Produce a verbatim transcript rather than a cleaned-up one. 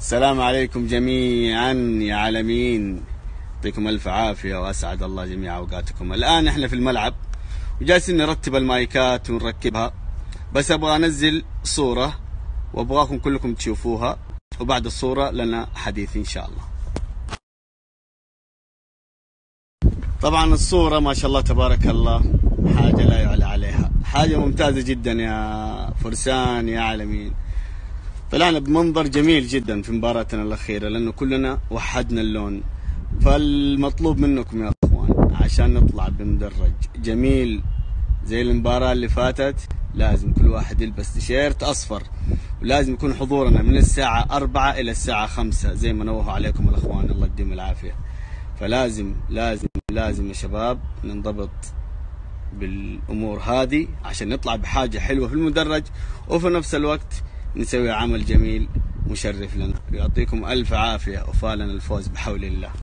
السلام عليكم جميعا يا عالمين، يعطيكم الف عافيه واسعد الله جميع اوقاتكم. الان احنا في الملعب وجالسين نرتب المايكات ونركبها، بس ابغى انزل صوره وابغاكم كلكم تشوفوها، وبعد الصوره لنا حديث ان شاء الله. طبعا الصوره ما شاء الله تبارك الله حاجه لا يعلى عليها، حاجه ممتازه جدا يا فرسان يا عالمين. طلعنا بمنظر جميل جدا في مباراتنا الأخيرة، لأنه كلنا وحدنا اللون. فالمطلوب منكم يا أخوان عشان نطلع بمدرج جميل زي المباراة اللي فاتت، لازم كل واحد يلبس تيشيرت أصفر، ولازم يكون حضورنا من الساعة أربعة إلى الساعة خمسة زي ما نوهوا عليكم الأخوان، الله يديم العافية. فلازم لازم لازم يا شباب ننضبط بالأمور هذه عشان نطلع بحاجة حلوة في المدرج، وفي نفس الوقت نسوي عمل جميل مشرف لنا. يعطيكم ألف عافية وفالنا الفوز بحول الله.